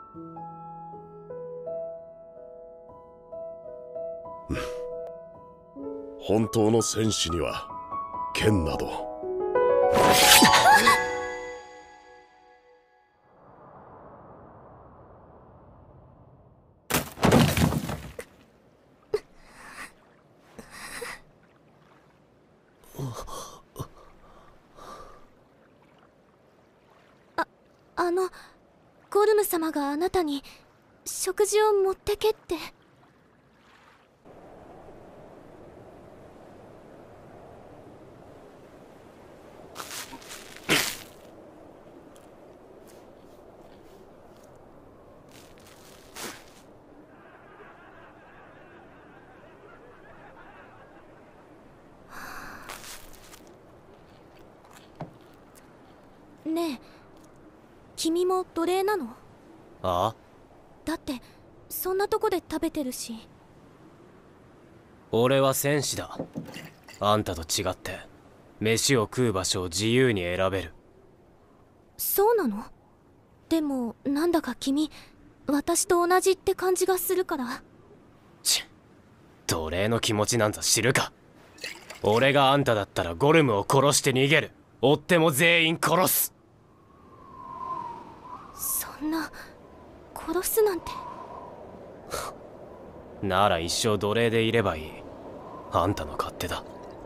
本当の戦士には剣など。 ゴルム様があなたに食事を持ってけって。ねえ、君も奴隷なの？ ああ。 だってそんなとこで食べてるし。 俺は戦士だ。あんたと違って飯を食う場所を自由に選べる。 そうなの？でもなんだか君、私と同じって感じがするから。 奴隷の気持ちなんざ知るか。俺があんただったらゴルムを殺して逃げる。追っても全員殺す。 そんな、殺すなんて。 なら一生奴隷でいればいい。あんたの勝手だ。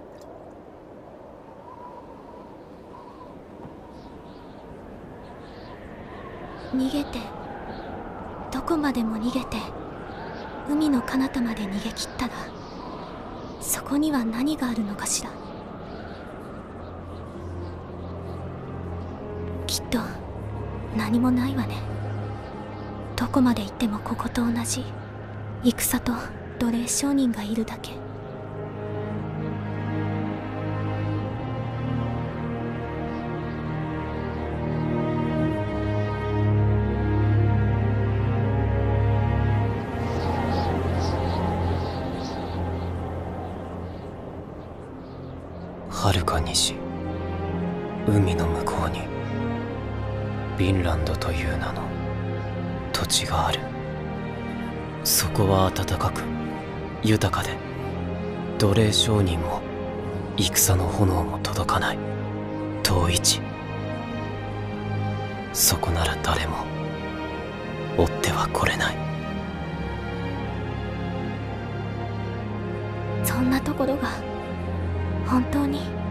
逃げて、どこまでも逃げて、海の彼方まで逃げ切ったら、そこには何があるのかしら。きっと何もないわね。どこまで行ってもここと同じ戦と奴隷商人がいるだけ。 遥か西、海の向こうにヴィンランドという名の土地がある。そこは暖かく豊かで、奴隷商人も戦の炎も届かない遠い地。そこなら誰も追っては来れない。 そんなところが本当に